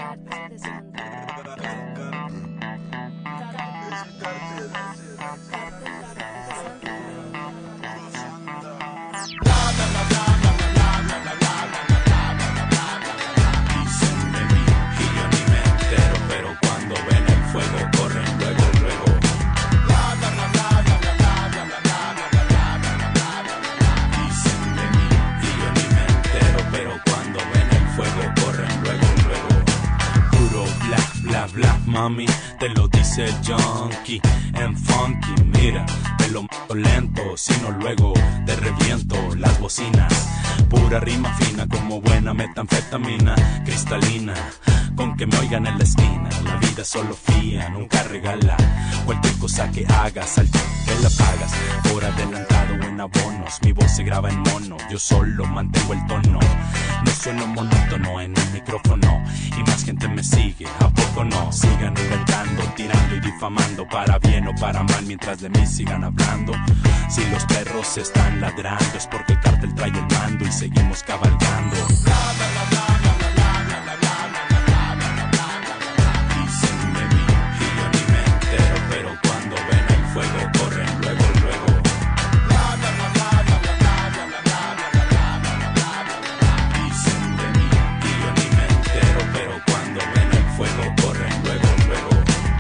Mami, te lo dice el junkie en funky. Mira, te lo mato lento, sino luego te reviento las bocinas. Pura rima fina como buena metanfetamina cristalina. Con que me oigan en la esquina. La vida solo fía, nunca regala. Cualquier cosa que hagas, al que la pagas. Por adelantado o en abonos. Mi voz se graba en mono, yo solo mantengo el tono. No sueno monótono en el micrófono. Y más gente me sigue, ¿a poco no? Sigan inventando, tirando y difamando, para bien o para mal, mientras de mí sigan hablando. Si los perros están ladrando es porque el cártel trae el mando y seguimos cabalgando. Dicen de mí y yo ni me entero, pero cuando ven el fuego corren luego, luego. Dicen de mí y yo ni me entero, pero cuando ven el fuego corren luego, luego.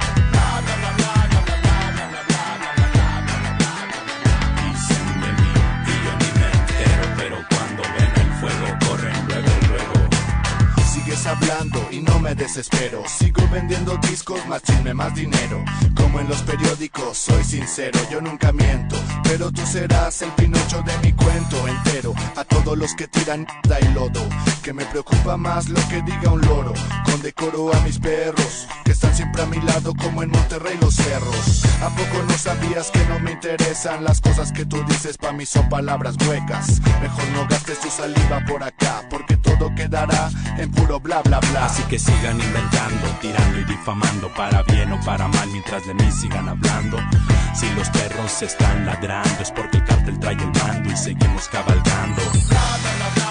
Dicen de mí y yo ni me entero, pero cuando ven el fuego corren luego, luego. Sigues hablando y no me desespero. Sigo vendiendo discos, más chisme, más dinero. Como en los periódicos, soy sincero, yo nunca miento. Pero tú serás el Pinocho de mi cuento entero. A todos los que tiran mierda y lodo, que me preocupa más lo que diga un loro. Condecoro a mis perros, que están siempre a mi lado como en Monterrey los cerros. ¿A poco no sabías que no me interesan las cosas que tú dices? Pa' mí son palabras huecas. Mejor no gastes tu saliva por acá, porque todo quedará en puro bla bla bla. Así que sigan inventando, tirando y difamando, para bien o para mal, mientras de mí sigan hablando. Si los perros están ladrando es porque el cártel trae el mando y seguimos cabalgando.